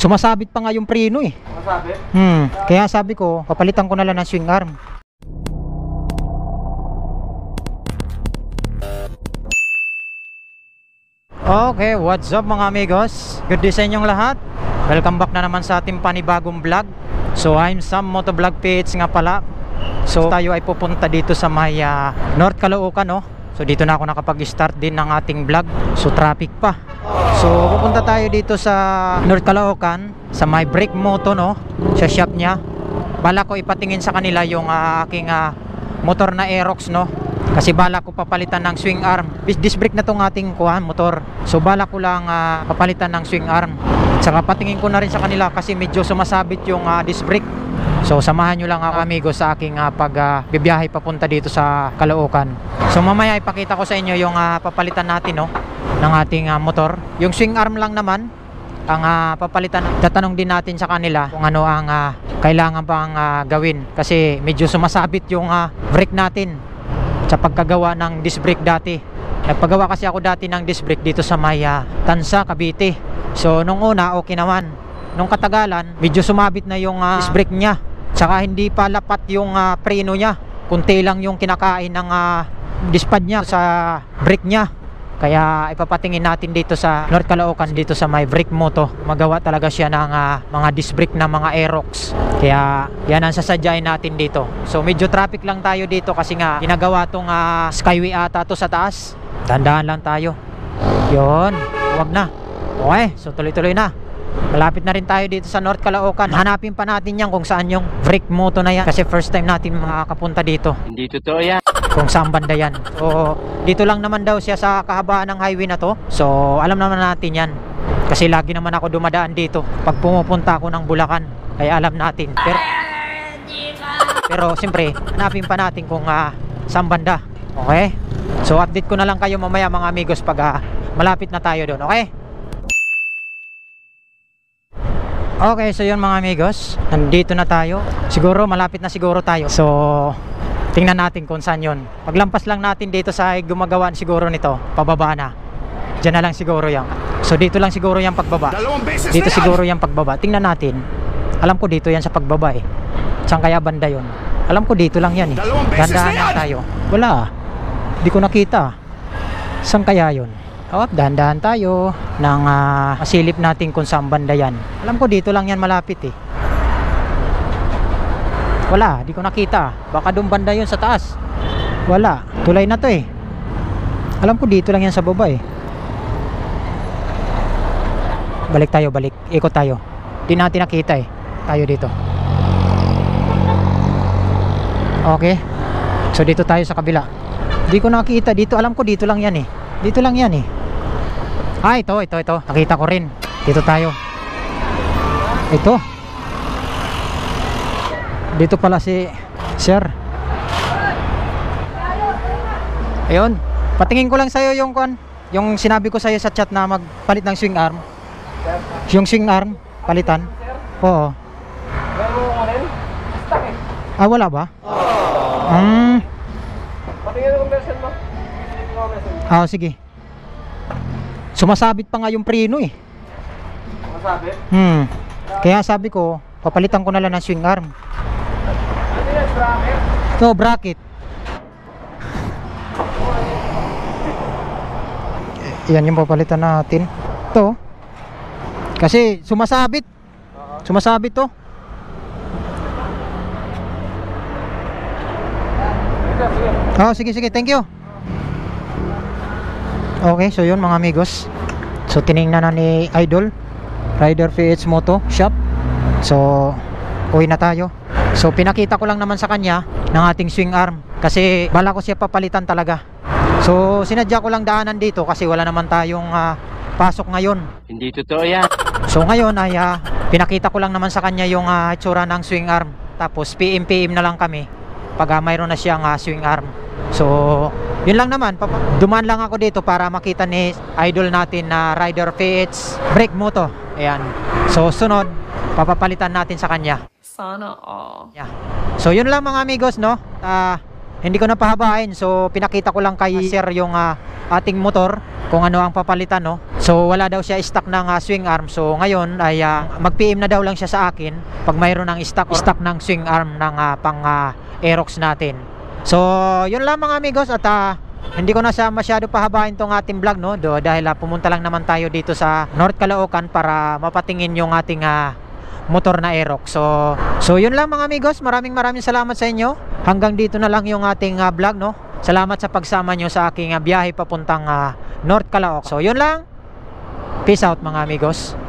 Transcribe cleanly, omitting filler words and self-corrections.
Sumasabit pa nga yung preno eh. Sumasabit? Kaya sabi ko, papalitan ko na lang ng swing arm. Okay, what's up mga amigos? Good day sa inyong lahat. Welcome back na naman sa ating panibagong vlog. So I'm Sam Motovlog PH nga pala. So tayo ay pupunta dito sa may North Caloocan, no? So dito na ako nakapag-start din ng ating vlog. So traffic pa. So pupunta tayo dito sa North Caloocan, sa may Brake Moto, no? Sa shop niya. Bala ko ipatingin sa kanila yung aking motor na Aerox, no? Kasi bala ko papalitan ng swing arm. Disc brake na tong ating motor. So bala ko lang papalitan ng swing arm. Saka patingin ko na rin sa kanila kasi medyo sumasabit yung disc brake. So samahan nyo lang ako amigo sa aking pagbibiyahe papunta dito sa Caloocan. So mamaya ipakita ko sa inyo yung papalitan natin, no, ng ating motor. Yung swing arm lang naman ang papalitan. Tatanong din natin sa kanila kung ano ang kailangan pang gawin. Kasi medyo sumasabit yung brake natin sa pagkagawa ng disc brake dati. Nagpagawa kasi ako dati ng disc brake dito sa may Tansa, Cavite. So nung una okay naman. Nung katagalan medyo sumabit na yung disc brake niya. Tsaka hindi pa lapat yung preno niya. Kunti lang yung kinakain ng disc pad niya sa brake niya. Kaya ipapatingin natin dito sa North Caloocan, dito sa may Brake Moto. Magawa talaga siya ng mga disc brake na mga Aerox. Kaya yan ang sasadyain natin dito. So medyo traffic lang tayo dito kasi nga ginagawa tong skyway ata to sa taas. Dandahan lang tayo. Yun, huwag na. Okay, so tuloy-tuloy na. Malapit na rin tayo dito sa North Caloocan. Hanapin pa natin yan kung saan yung Brake Moto na yan. Kasi first time natin makakapunta dito. Hindi totoo yan. Kung saan banda yan. So dito lang naman daw siya sa kahabaan ng highway na to. So alam naman natin yan. Kasi lagi naman ako dumadaan dito pag pumupunta ako ng Bulacan. Kaya alam natin. Pero siyempre hanapin pa natin kung saan banda. Okay? So update ko na lang kayo mamaya mga amigos pag malapit na tayo doon. Okay? Okay, so yun mga amigos, nandito na tayo. Siguro malapit na siguro tayo. So tingnan natin kung saan yun. Paglampas lang natin dito sa gumagawa siguro nito, pababa na. Diyan na lang siguro yan. So dito lang siguro yung pagbaba. Dito siguro yung pagbaba. Tingnan natin. Alam ko dito yan sa pagbaba eh. Saan kaya banda yun? Alam ko dito lang yan eh. Dandahan lang tayo. Wala. Di ko nakita. Saan kaya yun? Dahan-dahan tayo ng masilip natin kung saan banda yan. Alam ko dito lang yan malapit eh. Wala, di ko nakita. Baka doon banda yun sa taas. Wala, tulay na to eh. Alam ko dito lang yan sa baba eh. Balik tayo, balik. Ikot tayo. Di natin nakita eh. Tayo dito. Okay. So dito tayo sa kabila. Di ko nakita. Dito, alam ko dito lang yan eh. Dito lang yan eh. Ito. Nakita ko rin. Dito tayo. Ito. Dito pala si Sir. Ayun. Patingin ko lang sa'yo yung sinabi ko sa'yo sa chat na magpalit ng swing arm. Yung swing arm, palitan. Oo. Wala ba? Patingin ang version mo. Sige. Sumasabit pa nga yung preno eh. Sumasabit? Kaya sabi ko, papalitan ko na lang ng swing arm. Ano yan, bracket? Ito, bracket. Yan yung papalitan natin. Ito. Kasi sumasabit. Sumasabit to. Sige. Thank you. Okay, so yun mga amigos. So tiningnan na ni Idol Rider PH Moto Shop. So uwi na tayo. So pinakita ko lang naman sa kanya ng ating swing arm kasi bala ko siya papalitan talaga. So sinadya ko lang daanan dito kasi wala naman tayong pasok ngayon. Hindi totoo yan. So ngayon ay pinakita ko lang naman sa kanya yung itsura ng swing arm. Tapos PM na lang kami pag mayroon na siyang swing arm. So yun lang naman, dumaan lang ako dito para makita ni idol natin na Rider PH Brake Moto. Ayan. So sunod, papapalitan natin sa kanya. Sana all. Yeah. So yun lang mga amigos, no? hindi ko na pahabain. So pinakita ko lang kay sir yung ating motor kung ano ang papalitan, no. So wala daw siya stock ng swing arm. So ngayon ay mag-PM na daw lang siya sa akin pag mayroon ng stock ng swing arm ng pang Aerox natin. So yun lang mga amigos, at hindi ko na siya masyado pahabain tong ating vlog, no, dahil pumunta lang naman tayo dito sa North Caloocan para mapatingin yung ating motor na Aerox. So yun lang mga amigos, maraming salamat sa inyo. Hanggang dito na lang yung ating vlog, no. Salamat sa pagsama nyo sa aking biyahe papuntang North Caloocan. So yun lang, peace out mga amigos.